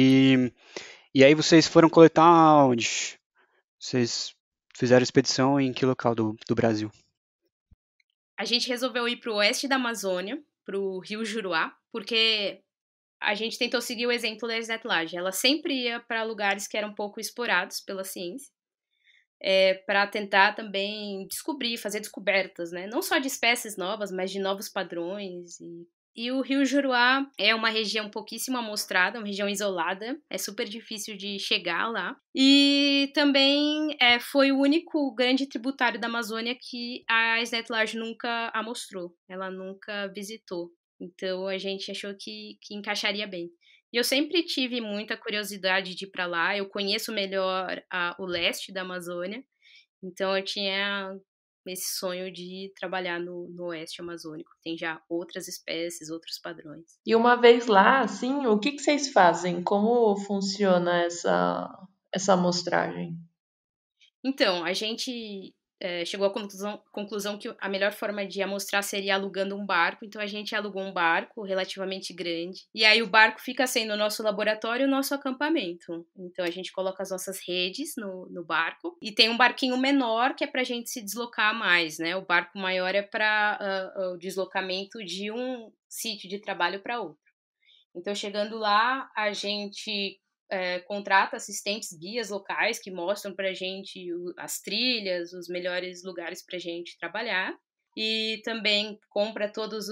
E aí vocês foram coletar onde? Vocês fizeram expedição em que local do Brasil? A gente resolveu ir para o oeste da Amazônia, para o Rio Juruá, porque a gente tentou seguir o exemplo da Snetlage. Ela sempre ia para lugares que eram pouco explorados pela ciência, para tentar também descobrir, fazer descobertas, né? Não só de espécies novas, mas de novos padrões. E o Rio Juruá é uma região pouquíssimo amostrada, uma região isolada, é super difícil de chegar lá. E também foi o único grande tributário da Amazônia que a Snetlage nunca amostrou, ela nunca visitou. Então a gente achou que encaixaria bem. E eu sempre tive muita curiosidade de ir para lá, eu conheço melhor o leste da Amazônia, então eu tinha esse sonho de trabalhar no oeste amazônico. Tem já outras espécies, outros padrões. E uma vez lá, assim, o que vocês fazem? Como funciona essa amostragem? Então, a gente chegou à conclusão que a melhor forma de amostrar seria alugando um barco. Então, a gente alugou um barco relativamente grande. E aí, o barco fica sendo o nosso laboratório e o nosso acampamento. Então, a gente coloca as nossas redes no barco. E tem um barquinho menor que é para a gente se deslocar mais, né? O barco maior é para o deslocamento de um sítio de trabalho para outro. Então, chegando lá, a gente contrata assistentes guias locais que mostram para a gente as trilhas, os melhores lugares para a gente trabalhar. E também compra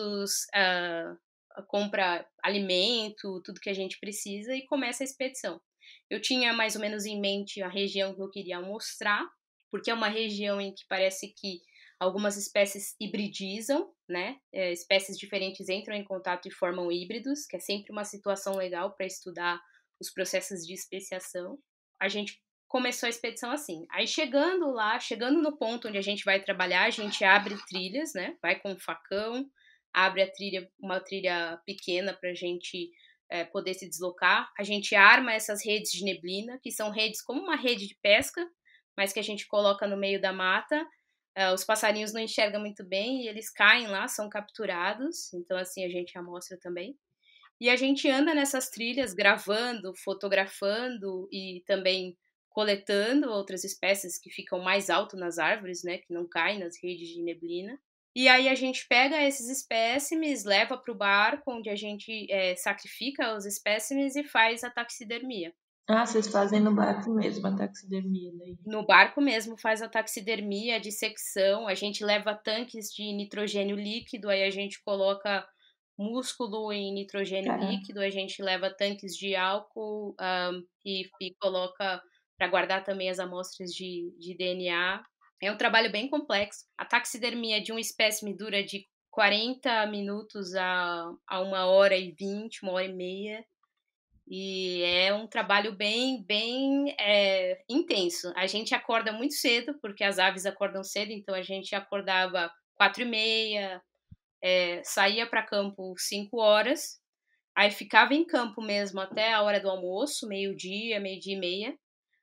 compra alimento, tudo que a gente precisa e começa a expedição. Eu tinha mais ou menos em mente a região que eu queria mostrar, porque é uma região em que parece que algumas espécies hibridizam, né? Espécies diferentes entram em contato e formam híbridos, que é sempre uma situação legal para estudar os processos de especiação. A gente começou a expedição assim. Aí chegando no ponto onde a gente vai trabalhar, a gente abre trilhas, né? Vai com um facão, abre uma trilha pequena para a gente poder se deslocar. A gente arma essas redes de neblina, que são redes como uma rede de pesca, mas que a gente coloca no meio da mata. Os passarinhos não enxergam muito bem e eles caem lá, são capturados. Então, assim, a gente amostra também. E a gente anda nessas trilhas gravando, fotografando e também coletando outras espécies que ficam mais alto nas árvores, né, que não caem nas redes de neblina. E aí a gente pega esses espécimes, leva para o barco, onde a gente sacrifica os espécimes e faz a taxidermia. Ah, vocês fazem no barco mesmo a taxidermia daí? No barco mesmo faz a taxidermia, a dissecção, a gente leva tanques de nitrogênio líquido, aí a gente coloca músculo em nitrogênio líquido, a gente leva tanques de álcool e coloca para guardar também as amostras de DNA. É um trabalho bem complexo. A taxidermia de um espécime dura de 40 minutos a 1h20, 1h30. E é um trabalho bem intenso. A gente acorda muito cedo, porque as aves acordam cedo, então a gente acordava 4h30, saía para campo 5 horas, aí ficava em campo mesmo até a hora do almoço, meio-dia e meia.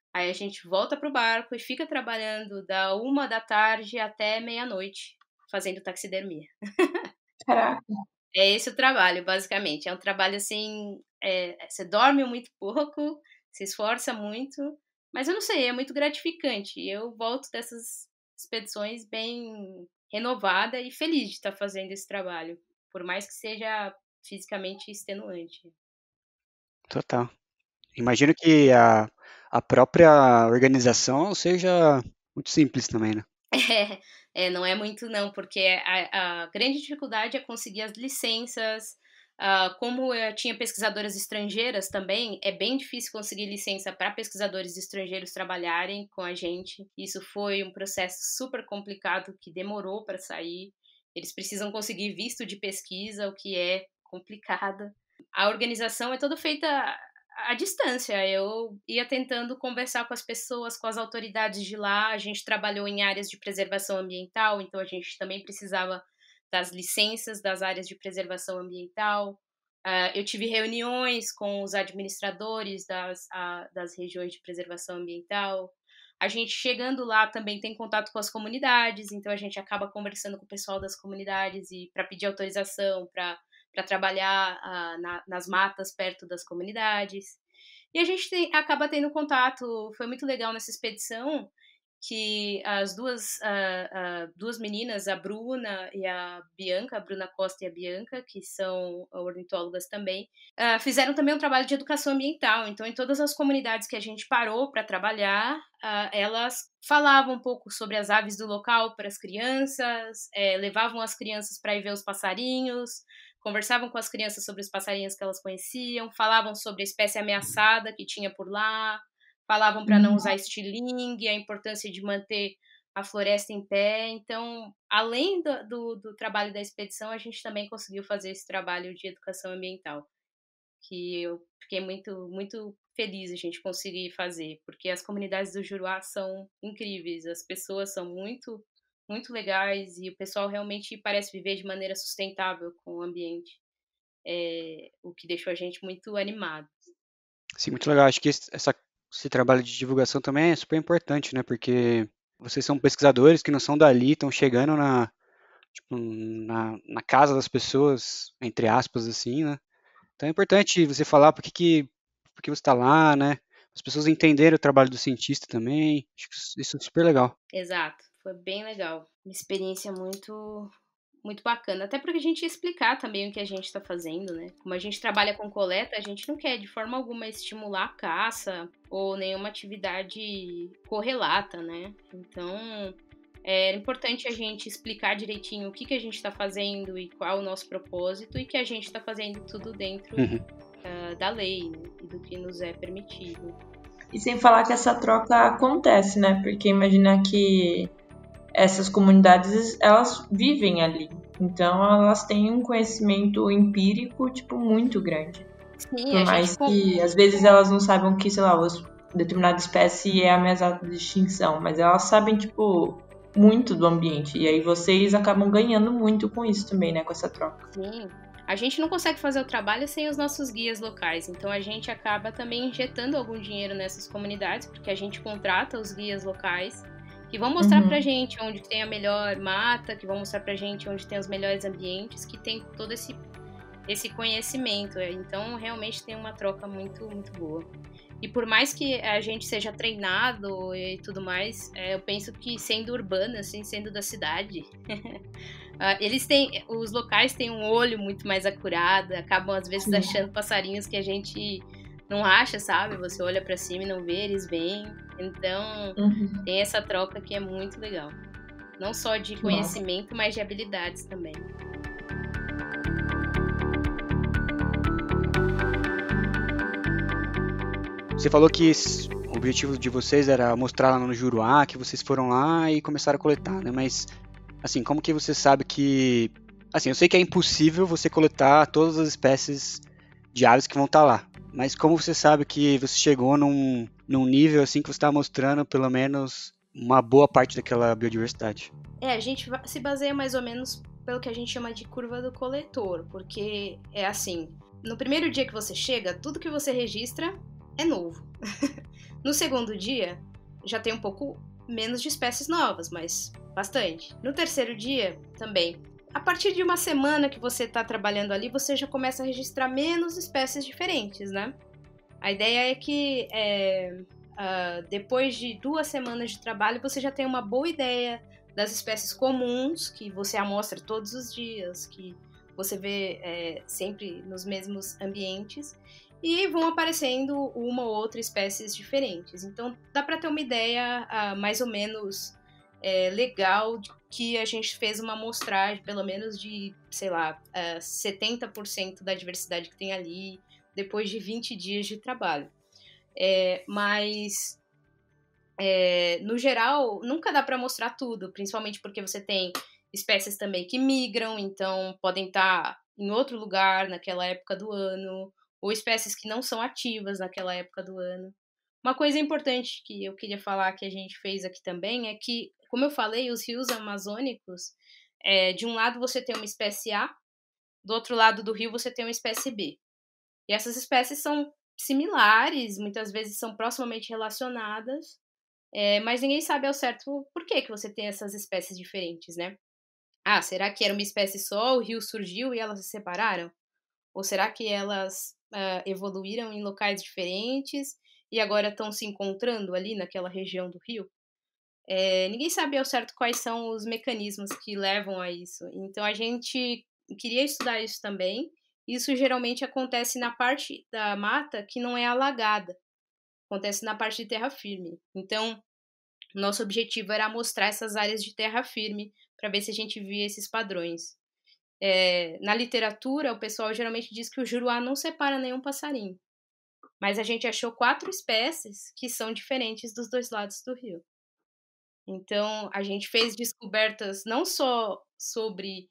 Aí a gente volta pro barco e fica trabalhando da 1 da tarde até meia-noite, fazendo taxidermia. Caraca. É esse o trabalho, basicamente. É um trabalho assim, você dorme muito pouco, se esforça muito, mas eu não sei, é muito gratificante. Eu volto dessas expedições bem renovada e feliz de estar fazendo esse trabalho, por mais que seja fisicamente extenuante. Total. Imagino que a própria organização seja muito simples também, né? Não é muito não, porque a grande dificuldade é conseguir as licenças. Como eu tinha pesquisadoras estrangeiras também, é bem difícil conseguir licença para pesquisadores estrangeiros trabalharem com a gente. Isso foi um processo super complicado que demorou para sair. Eles precisam conseguir visto de pesquisa, o que é complicado. A organização é toda feita à distância. Eu ia tentando conversar com as pessoas, com as autoridades de lá. A gente trabalhou em áreas de preservação ambiental, então a gente também precisava das licenças das áreas de preservação ambiental. Eu tive reuniões com os administradores das regiões de preservação ambiental. A gente chegando lá também tem contato com as comunidades, então a gente acaba conversando com o pessoal das comunidades e para pedir autorização para trabalhar nas matas perto das comunidades. E a gente acaba tendo contato. Foi muito legal nessa expedição que as duas meninas, a Bruna e a Bianca, a Bruna Costa e a Bianca, que são ornitólogas também, fizeram também um trabalho de educação ambiental. Então, em todas as comunidades que a gente parou para trabalhar, elas falavam um pouco sobre as aves do local para as crianças, levavam as crianças para ir ver os passarinhos, conversavam com as crianças sobre os passarinhos que elas conheciam, falavam sobre a espécie ameaçada que tinha por lá, falavam para não usar estilingue, a importância de manter a floresta em pé. Então, além do trabalho da expedição, a gente também conseguiu fazer esse trabalho de educação ambiental, que eu fiquei muito, muito feliz a gente conseguir fazer, porque as comunidades do Juruá são incríveis, as pessoas são muito, muito legais e o pessoal realmente parece viver de maneira sustentável com o ambiente, o que deixou a gente muito animado. Sim, muito legal. Acho que esse trabalho de divulgação também é super importante, né? Porque vocês são pesquisadores que não são dali, estão chegando na casa das pessoas, entre aspas, assim, né? Então é importante você falar por que você está lá, né? As pessoas entenderem o trabalho do cientista também. Acho que isso é super legal. Exato, foi bem legal. Uma experiência muito, muito bacana. Até porque a gente ia explicar também o que a gente está fazendo, né? Como a gente trabalha com coleta, a gente não quer de forma alguma estimular a caça ou nenhuma atividade correlata, né? Então, é importante a gente explicar direitinho o que a gente está fazendo e qual é o nosso propósito e que a gente está fazendo tudo dentro da lei, né? E do que nos é permitido. E sem falar que essa troca acontece, né? Porque imagina que essas comunidades, elas vivem ali. Então, elas têm um conhecimento empírico, tipo, muito grande. Sim, Por mais que, às vezes, elas não saibam que, sei lá, determinada espécie é ameaçada de extinção. Mas elas sabem, tipo, muito do ambiente. E aí vocês acabam ganhando muito com isso também, né? Com essa troca. Sim. A gente não consegue fazer o trabalho sem os nossos guias locais, então a gente acaba também injetando algum dinheiro nessas comunidades, porque a gente contrata os guias locais, que vão mostrar pra gente onde tem a melhor mata, que vão mostrar pra gente onde tem os melhores ambientes, que tem todo esse conhecimento. Então, realmente tem uma troca muito, muito boa. E por mais que a gente seja treinado e tudo mais, eu penso que sendo urbano, assim, sendo da cidade, os locais têm um olho muito mais acurado, acabam às vezes achando passarinhos que a gente não acha, sabe? Você olha pra cima e não vê, eles vêm. Então, tem essa troca que é muito legal. Não só de conhecimento, mas de habilidades também. Você falou que o objetivo de vocês era mostrar lá no Juruá, que vocês foram lá e começaram a coletar, né? Mas, assim, como que você sabe que... Assim, eu sei que é impossível você coletar todas as espécies de aves que vão estar lá. Mas como você sabe que você chegou num nível, assim, que você está mostrando, pelo menos, uma boa parte daquela biodiversidade? A gente se baseia mais ou menos pelo que a gente chama de curva do coletor. Porque é assim, no primeiro dia que você chega, tudo que você registra é novo. No segundo dia, já tem um pouco menos de espécies novas, mas bastante. No terceiro dia, também. A partir de uma semana que você está trabalhando ali, você já começa a registrar menos espécies diferentes, né? A ideia é que depois de 2 semanas de trabalho, você já tem uma boa ideia das espécies comuns, que você amostra todos os dias, que você vê sempre nos mesmos ambientes, e vão aparecendo uma ou outra espécies diferentes. Então, dá para ter uma ideia mais ou menos legal de que a gente fez uma amostragem, pelo menos de, sei lá, 70% da diversidade que tem ali, depois de 20 dias de trabalho. Mas, no geral, nunca dá para mostrar tudo, principalmente porque você tem espécies também que migram, então podem estar em outro lugar naquela época do ano, ou espécies que não são ativas naquela época do ano. Uma coisa importante que eu queria falar que a gente fez aqui também é que, como eu falei, os rios amazônicos, de um lado você tem uma espécie A, do outro lado do rio você tem uma espécie B. E essas espécies são similares, muitas vezes são proximamente relacionadas, mas ninguém sabe ao certo por que você tem essas espécies diferentes, né? Será que era uma espécie só, o rio surgiu e elas se separaram? Ou será que elas evoluíram em locais diferentes e agora estão se encontrando ali naquela região do rio? Ninguém sabe ao certo quais são os mecanismos que levam a isso. Então a gente queria estudar isso também. Isso geralmente acontece na parte da mata que não é alagada. Acontece na parte de terra firme. Então, nosso objetivo era mostrar essas áreas de terra firme para ver se a gente via esses padrões. Na literatura, o pessoal geralmente diz que o juruá não separa nenhum passarinho. Mas a gente achou 4 espécies que são diferentes dos 2 lados do rio. Então, a gente fez descobertas não só sobre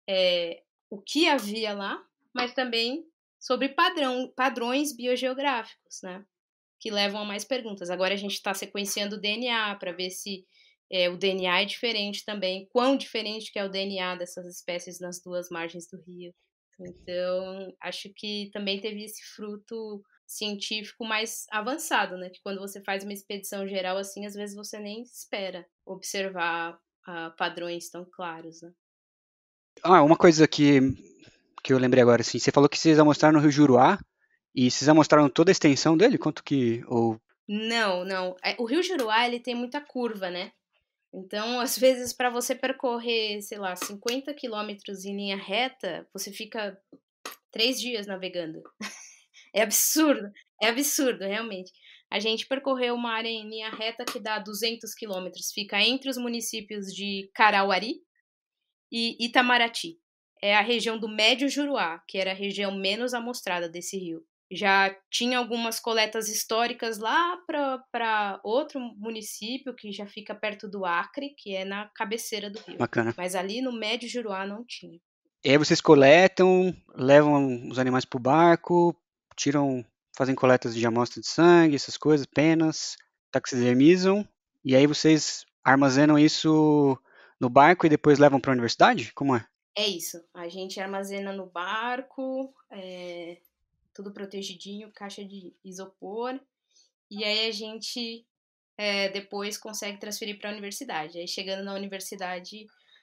o que havia lá, mas também sobre padrões biogeográficos, né? Que levam a mais perguntas. Agora a gente está sequenciando o DNA para ver se o DNA é diferente também, quão diferente que é o DNA dessas espécies nas 2 margens do rio. Então, acho que também teve esse fruto científico mais avançado, né? Que quando você faz uma expedição geral assim, às vezes você nem espera observar padrões tão claros, né? Uma coisa que eu lembrei agora, assim, você falou que vocês amostraram no Rio Juruá, e vocês amostraram toda a extensão dele? Quanto que... Não. O Rio Juruá, ele tem muita curva, né? Então, às vezes, para você percorrer, sei lá, 50 quilômetros em linha reta, você fica 3 dias navegando. É absurdo, realmente. A gente percorreu uma área em linha reta que dá 200 quilômetros, fica entre os municípios de Carauari e Itamaraty. É a região do Médio Juruá, que era a região menos amostrada desse rio. Já tinha algumas coletas históricas lá para outro município que já fica perto do Acre, que é na cabeceira do rio. Bacana. Mas ali no Médio Juruá não tinha. E aí vocês coletam, levam os animais pro barco, fazem coletas de amostra de sangue, essas coisas, penas, taxidermizam, e aí vocês armazenam isso no barco e depois levam para a universidade? Como é? É isso. A gente armazena no barco, tudo protegidinho, caixa de isopor, e aí a gente depois consegue transferir para a universidade. Aí chegando na universidade,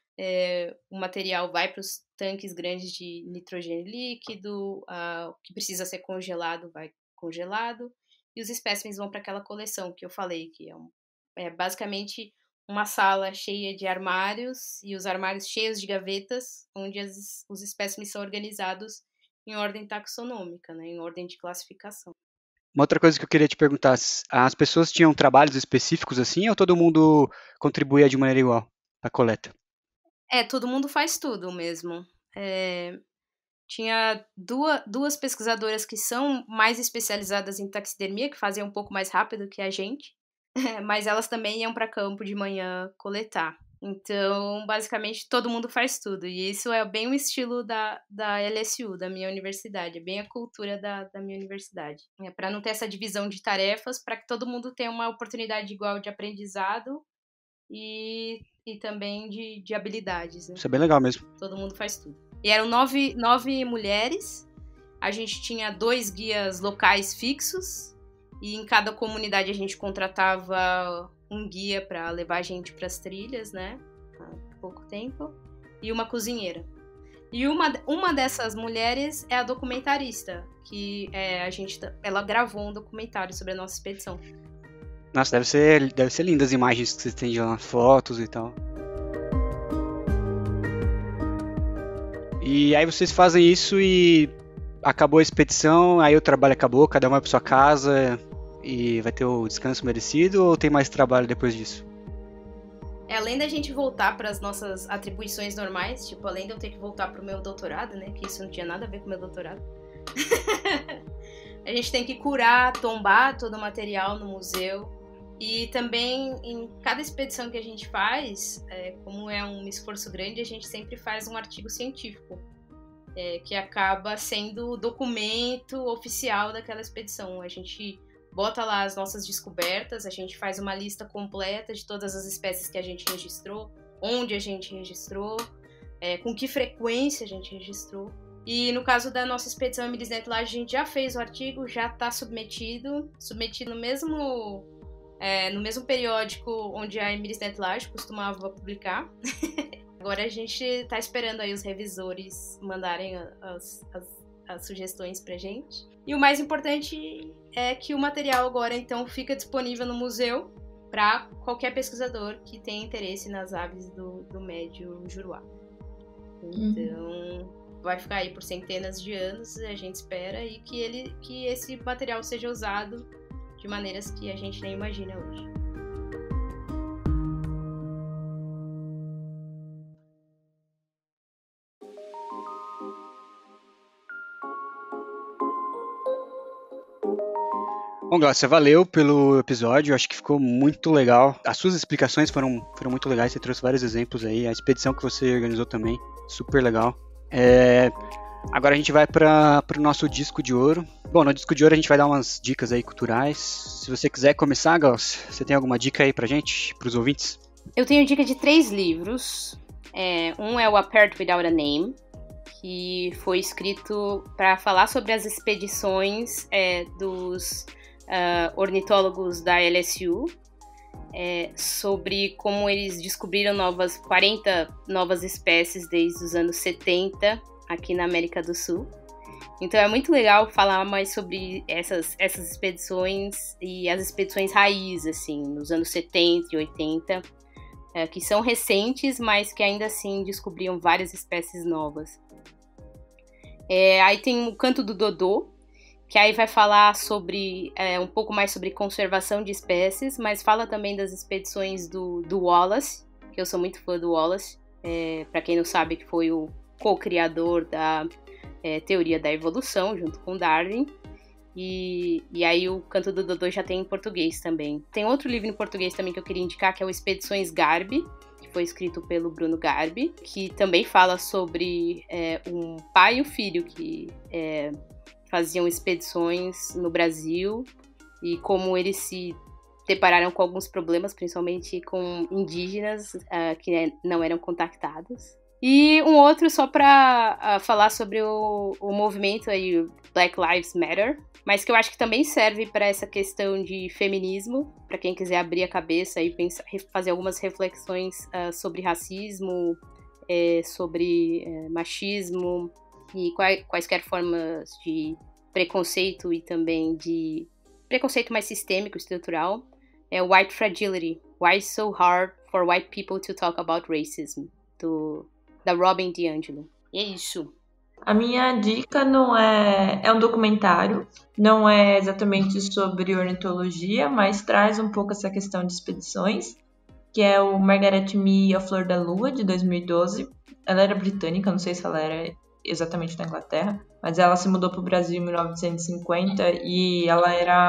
o material vai para os tanques grandes de nitrogênio líquido, o que precisa ser congelado vai congelado, e os espécimes vão para aquela coleção que eu falei, que é basicamente uma sala cheia de armários, e os armários cheios de gavetas, onde os espécimes são organizados em ordem taxonômica, né, em ordem de classificação. Uma outra coisa que eu queria te perguntar, as pessoas tinham trabalhos específicos assim, ou todo mundo contribuía de maneira igual para a coleta? Todo mundo faz tudo mesmo. Tinha duas pesquisadoras que são mais especializadas em taxidermia, que faziam um pouco mais rápido que a gente, mas elas também iam para campo de manhã coletar. Então, basicamente, todo mundo faz tudo. E isso é bem o estilo da LSU, da minha universidade. É bem a cultura da minha universidade. Para não ter essa divisão de tarefas, para que todo mundo tenha uma oportunidade igual de aprendizado e também de habilidades. Né? Isso é bem legal mesmo. Todo mundo faz tudo. E eram 9 mulheres. A gente tinha 2 guias locais fixos E em cada comunidade a gente contratava um guia para levar a gente para as trilhas, né? Há pouco tempo. E uma cozinheira. E uma dessas mulheres é a documentarista, que ela gravou um documentário sobre a nossa expedição. Nossa, deve ser lindas as imagens que vocês têm de lá, fotos e tal. E aí vocês fazem isso e acabou a expedição, aí o trabalho acabou, cada um vai pra sua casa e vai ter o descanso merecido, ou tem mais trabalho depois disso? Além da gente voltar para as nossas atribuições normais, tipo, além de eu ter que voltar pro meu doutorado, né, que isso não tinha nada a ver com o meu doutorado, a gente tem que curar, tombar todo o material no museu. E também, em cada expedição que a gente faz, como é um esforço grande, a gente sempre faz um artigo científico, que acaba sendo o documento oficial daquela expedição. A gente bota lá as nossas descobertas, a gente faz uma lista completa de todas as espécies que a gente registrou, onde a gente registrou, com que frequência a gente registrou. E no caso da nossa expedição Emíris Nettelage, a gente já fez o artigo, já está submetido no mesmo periódico onde a Emíris Nettelage costumava publicar. Agora a gente está esperando aí os revisores mandarem as sugestões pra gente. E o mais importante é que o material agora então fica disponível no museu para qualquer pesquisador que tenha interesse nas aves do Médio Juruá. Então vai ficar aí por centenas de anos, a gente espera, e que esse material seja usado de maneiras que a gente nem imagina hoje. Bom, Glaucia, valeu pelo episódio, acho que ficou muito legal. As suas explicações foram muito legais, você trouxe vários exemplos aí, a expedição que você organizou também, super legal. Agora a gente vai para o nosso disco de ouro. Bom, no disco de ouro a gente vai dar umas dicas aí culturais. Se você quiser começar, Glaucia, você tem alguma dica aí pra gente, pros ouvintes? Eu tenho dica de 3 livros. Um é o A Parrot Without a Name, que foi escrito para falar sobre as expedições dos ornitólogos da LSU, sobre como eles descobriram 40 novas espécies desde os anos 70 aqui na América do Sul. Então é muito legal falar mais sobre essas expedições e as expedições raiz, assim, nos anos 70 e 80, que são recentes, mas que ainda assim descobriam várias espécies novas. Aí tem o Canto do Dodô, que aí vai falar sobre um pouco mais sobre conservação de espécies, mas fala também das expedições do Wallace, que eu sou muito fã do Wallace, para quem não sabe, que foi o co-criador da teoria da evolução, junto com Darwin. E aí o Canto do Dodô já tem em português também. Tem outro livro em português também que eu queria indicar, que é o Expedições Garby, que foi escrito pelo Bruno Garby, que também fala sobre um pai e um filho que faziam expedições no Brasil e como eles se depararam com alguns problemas, principalmente com indígenas que não eram contactados. E um outro só para falar sobre o movimento aí, Black Lives Matter, mas que eu acho que também serve para essa questão de feminismo, para quem quiser abrir a cabeça e fazer algumas reflexões sobre racismo, sobre machismo e quaisquer formas de preconceito e também de preconceito mais sistêmico, estrutural. White Fragility, Why It's So Hard for White People to Talk About Racism, da Robin DiAngelo. E é isso. A minha dica não é um documentário, não é exatamente sobre ornitologia, mas traz um pouco essa questão de expedições, que é o Margaret Mee e a Flor da Lua, de 2012. Ela era britânica, não sei se ela era exatamente da Inglaterra, mas ela se mudou para o Brasil em 1950 e ela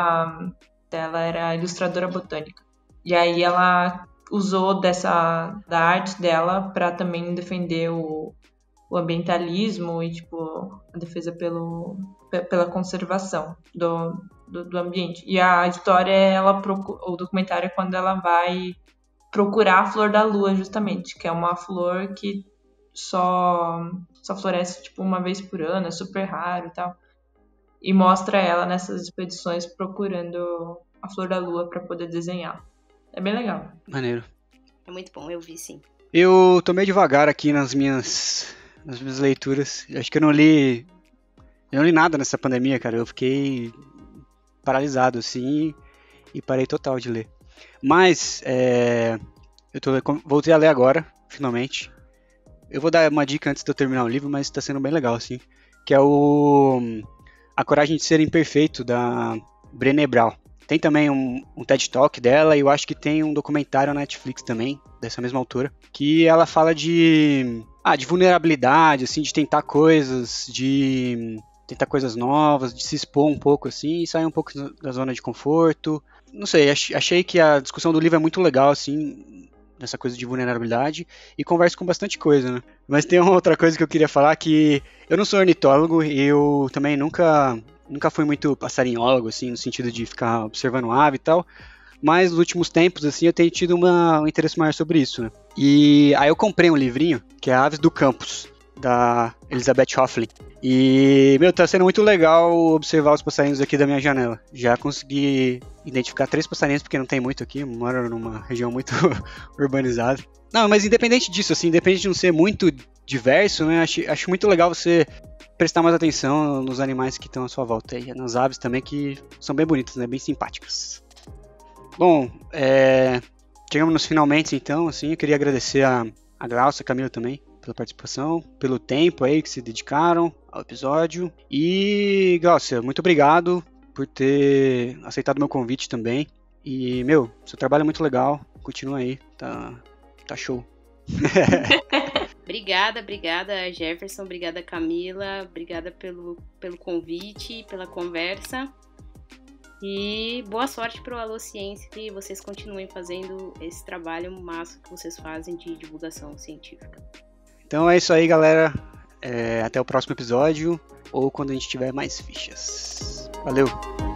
era ilustradora botânica. E aí ela usou da arte dela para também defender o ambientalismo e a defesa pela conservação do ambiente. E a história, o documentário é quando ela vai procurar a Flor da Lua, justamente, que é uma flor que só floresce uma vez por ano, é super raro e tal. e mostra ela nessas expedições procurando a flor da lua para poder desenhar. É bem legal. Maneiro. É muito bom, eu vi sim. Eu tô meio devagar aqui nas minhas leituras. Acho que eu não li nada nessa pandemia, cara. Eu fiquei paralisado, assim, e parei total de ler. Mas, voltei a ler agora, finalmente. Eu vou dar uma dica antes de eu terminar o livro, mas tá sendo bem legal, assim. Que é A Coragem de Ser Imperfeito, da Brené Brown. Tem também um TED Talk dela, e eu acho que tem um documentário na Netflix também, dessa mesma autora, que ela fala de vulnerabilidade, assim, de tentar coisas novas, de se expor um pouco, assim, e sair um pouco da zona de conforto. Não sei, achei que a discussão do livro é muito legal, assim, nessa coisa de vulnerabilidade, e conversa com bastante coisa, né? Mas tem uma outra coisa que eu queria falar, que eu não sou ornitólogo, e eu também nunca fui muito passarinhólogo, assim, no sentido de ficar observando ave e tal, mas nos últimos tempos, assim, eu tenho tido um interesse maior sobre isso, né? E aí eu comprei um livrinho, que é Aves do Campus, da Elizabeth Hoffley. E, tá sendo muito legal observar os passarinhos aqui da minha janela. Já consegui identificar 3 passarinhos, porque não tem muito aqui, eu moro numa região muito urbanizada. Não, mas independente disso, assim, independente de não ser muito diverso, né, acho muito legal você prestar mais atenção nos animais que estão à sua volta. E nas aves também, que são bem bonitas, né, bem simpáticas. Bom, chegamos nos finalmente, então, assim, eu queria agradecer a Glaucia, a Camila também, pela participação, pelo tempo aí que se dedicaram ao episódio. E, Glaucia, muito obrigado por ter aceitado meu convite também. E, seu trabalho é muito legal, continua aí, tá show. Obrigada, Jefferson, obrigada, Camila, obrigada pelo convite, pela conversa. E boa sorte para o Alô Ciência, que vocês continuem fazendo esse trabalho massa que vocês fazem de divulgação científica. Então é isso aí, galera. Até o próximo episódio, ou quando a gente tiver mais fichas. Valeu!